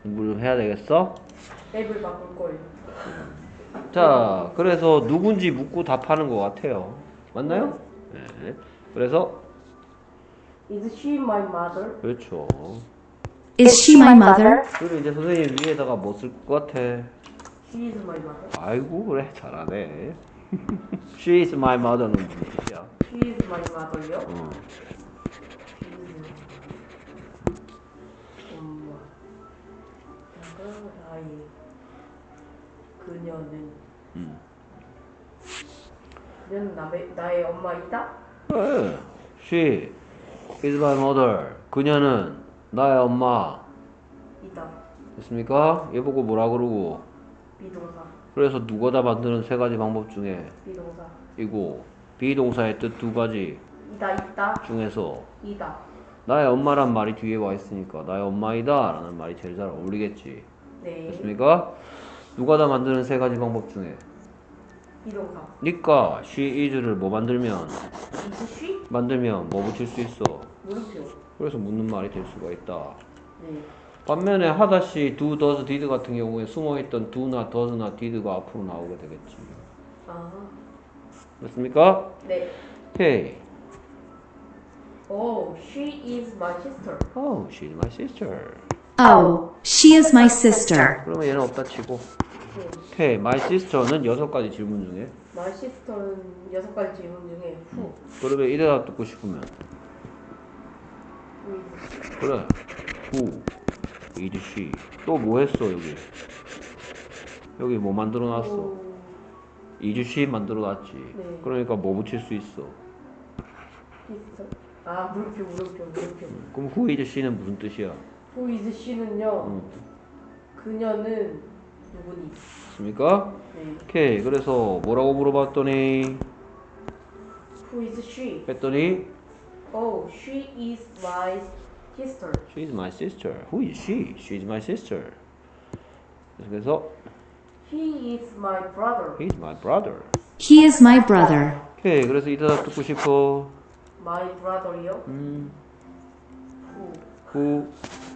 공부를 좀 해야 되겠어? 앱을 바꿀 거예요. 자, 그래서 누군지 묻고 답하는 것 같아요. 맞나요? 네. 그래서 Is she my mother? 그렇죠. Is she my mother? 그리고 이제 선생님 위에다가 뭐 쓸 것 같아? She is my mother. 아이고 그래 잘하네. She is my mother는 무슨 뜻이야? She is my mother요? 어. 엄마. 나의 그녀는 그녀는 나의 엄마이다? 네. She is my mother. 그녀는 나의 엄마. 이다. 됐습니까? 얘 보고 뭐라 그러고? 비동사. 그래서 누구다 만드는 세 가지 방법 중에 비동사. 이고 비동사의 뜻 두 가지 있다. 중에서 이다. 나의 엄마란 말이 뒤에 와 있으니까 나의 엄마이다 라는 말이 제일 잘 어울리겠지. 네. 됐습니까? 누가다 만드는 세 가지 방법 중에 비동사. 니까 she is를 뭐 만들면 Is she? 만들면 뭐 붙일 수 있어. 물음표. 그래서 묻는 말이 될 수가 있다. 네. 반면에 하다시 do, does, did 같은 경우에 숨어있던 do나 does나 did가 앞으로 나오게 되겠지. 아. 됐습니까? 네. 오케이. Oh, she is my sister. Oh, she's my sister. Oh, she is my sister. 그러면 얘는 없다 치고. 네. 오케이. My sister는 6가지 질문 중에. My sister는 6가지 질문 중에 who? 그러면 이 대답 듣고 싶으면. Who is? 그래. Who is she? 또 뭐 했어 여기? 여기 뭐 만들어 놨어? Who is she 만들어 놨지. 네. 그러니까 뭐 붙일 수 있어? is? 아, 물음표. 그럼 who is she는 무슨 뜻이야? Who is she는요? 응. 그녀는 누구니? 맞습니까? 네. 오케이. 그래서 뭐라고 물어봤더니 Who is she? 했더니 Oh, she is my sister. She is my sister. Who is she? She is my sister. 그래서 He is my brother. He is my brother. He is my brother. 오케이. 그래서 이 대답 듣고 싶어. My brother요? Who? Who?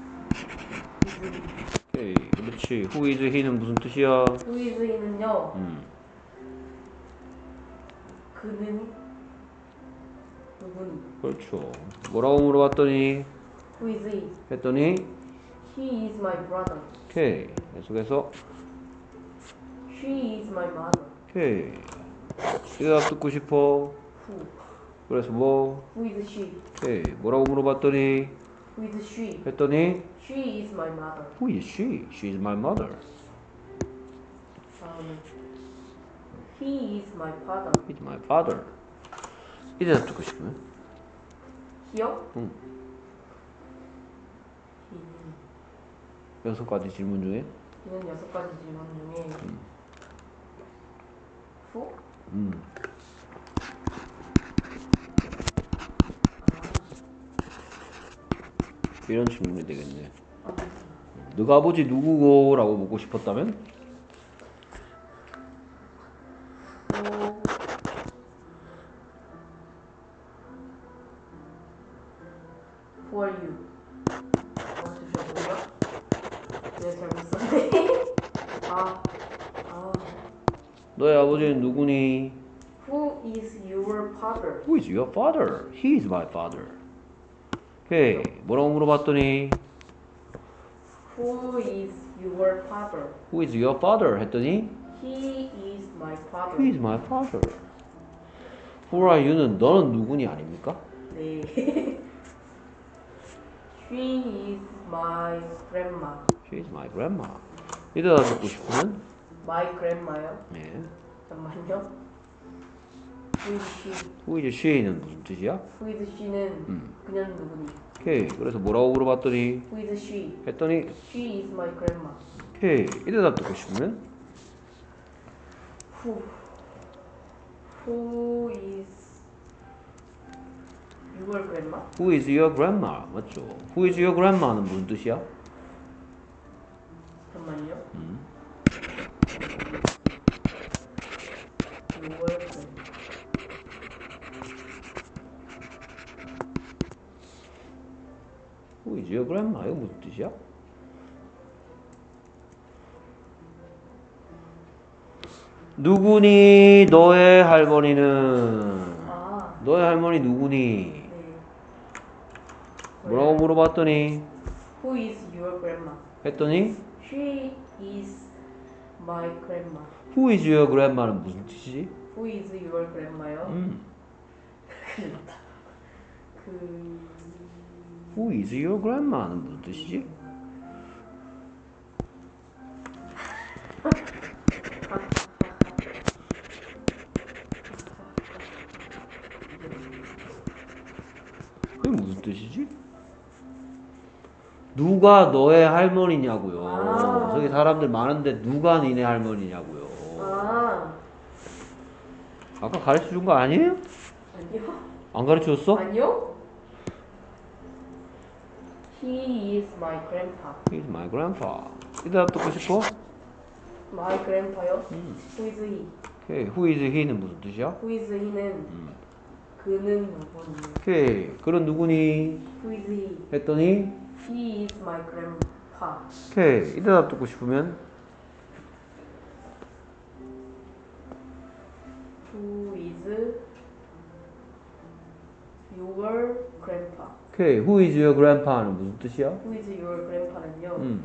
오케이. 그렇지. Who is he는 무슨 뜻이야? Who is he는요? 그는 누구니? 그렇죠. 뭐라고 물어봤더니 Who is he? 했더니 He is my brother. 오케이. 계속해서 She is my mother. 오케이. 이 대답 듣고 싶어. Who? 그래서 뭐? Who is she? 오케이. 뭐라고 물어봤더니 Who is she? 했더니 She is my mother. Who is she? She is my mother. 다음에 He is my father. He is my father. 이 대답 듣고 싶으면? 히요? 응. He는 6가지 질문 중에? 6가지 질문 중에 Who? 이런 질문이 되겠네. 너가 아버지 누구고? 라고 묻고 싶었다면? Who are you? 주셔보고요. 네, 잘못 썼네. 아. 너의 아버지는 누구니? Who is your father? Who is your father? He is my father. 오케이. 뭐라고 물어봤더니 Who is your father? Who is your father? 했더니 He is my father. He is my father. Who are you는 너는 누구니 아닙니까? 네. She is my grandma. She is my grandma. 이 대답 듣고 싶으면? My grandma요? 네. 잠깐만요. Who is she? Who is she는 무슨 뜻이야? Who is she는 그녀는 누구니? 오케이. 그래서 뭐라고 물어봤더니 Who is she? 했더니 She is my grandma. 오케이. 이 대답 듣고 싶으면? Who is your grandma? Who is your grandma? 맞죠? Who is your grandma는 무슨 뜻이야? 잠깐만요. Your grandma. Who is your grandma? 이거 무슨 뜻이야? 누구니 너의 할머니는? 아, 너의 할머니 누구니? 네. 뭐라고 물어봤더니 Who is your grandma? 했더니 She is my grandma. Who is your grandma는 무슨 뜻이지? Who is your grandma요? 큰일 났다. Who is your grandma는 무슨 뜻이지? 그게 무슨 뜻이지? 누가 너의 할머니냐고요. 아. 저기 사람들 많은데 누가 니네 할머니냐고요. 아, 아까 가르쳐 준 거 아니에요? 아니요. 안 가르쳐 줬어? 아니요. He is my grandpa. He's my grandpa. 이 대답 듣고 싶어? My grandpa요? Who is he? 오케이. Who is he는 무슨 뜻이야? Who is he는 그는 누구니? 오케이. 그런 누구니? Who is he? 했더니 He is my grandpa. 오케이. 이 대답 듣고 싶으면 Who is your grandpa? 오케이. Who is your grandpa는 무슨 뜻이야? Who is your grandpa는요?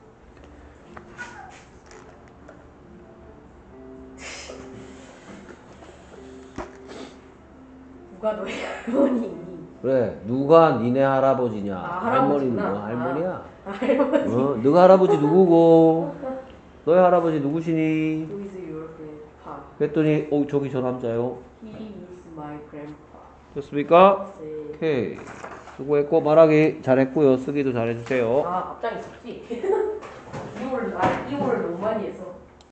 누가 너의 할머니니? 그래. 누가 니네 할아버지냐? 아, 할머니는 할아버지구나. 뭐 할머니야? 할머니. 너가 할아버지 누구고? 너의 할아버지 누구시니? Who is your grandpa? 그랬더니 저기 저 남자요. He is my grandpa. 됐습니까? 네. 오케이. 수고했고 말하기 잘했고요. 쓰기도 잘해주세요. 아, 앞장이 있었지? 이걸 너무 많이 해서.